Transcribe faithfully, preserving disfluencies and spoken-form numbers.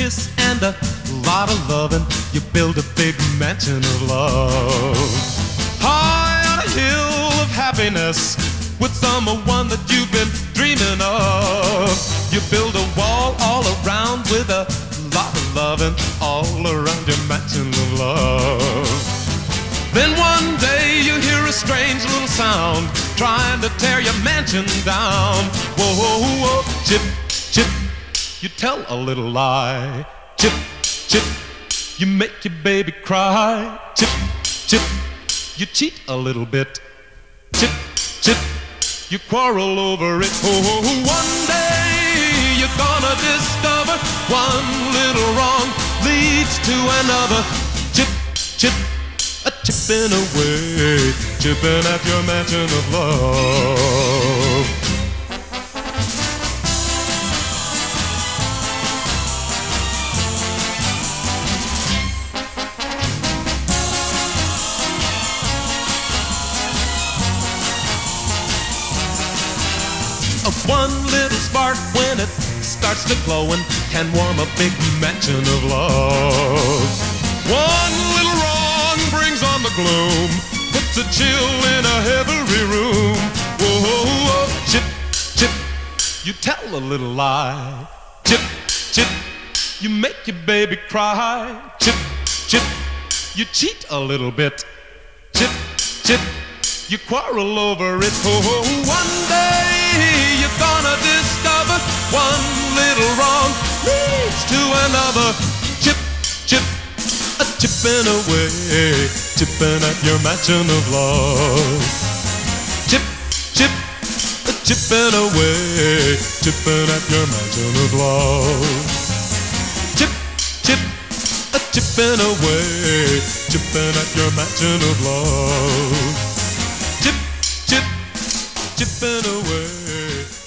kiss and a lot of loving, you build a big mansion of love. High on a hill of happiness, with someone that you've been dreaming of. You build a wall all around with a lot of loving, all around your mansion of love. Then one day you hear a strange little sound, trying to tear your mansion down. Whoa, whoa, whoa, chip, chip, you tell a little lie. Chip, chip, you make your baby cry. Chip, chip, you cheat a little bit. Chip, chip, you quarrel over it. Oh, one day you're gonna discover one little wrong leads to another. Chip, chip, a chipping away, chipping at your mansion of love. One little spark, when it starts to glowing, can warm a big mansion of love. One little wrong brings on the gloom, puts a chill in a heavy room. Whoa, whoa, whoa, chip, chip, you tell a little lie. Chip, chip, you make your baby cry. Chip, chip, you cheat a little bit. Chip, chip, you quarrel over it. Oh, one day you're gonna discover one little wrong leads to another. Chip, chip, a chipping away, chipping at your mansion of love. Chip, chip, a chipping away, chipping at your mansion of love. Chip, chip, a chipping away, chipping at your mansion of love. Chip, chip, chipping away.